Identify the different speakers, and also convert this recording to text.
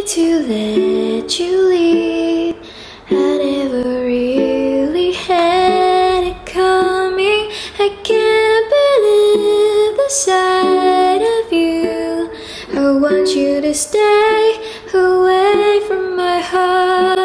Speaker 1: to let you leave. I never really had it coming. I can't believe the sight of you. I want you to stay away from my heart.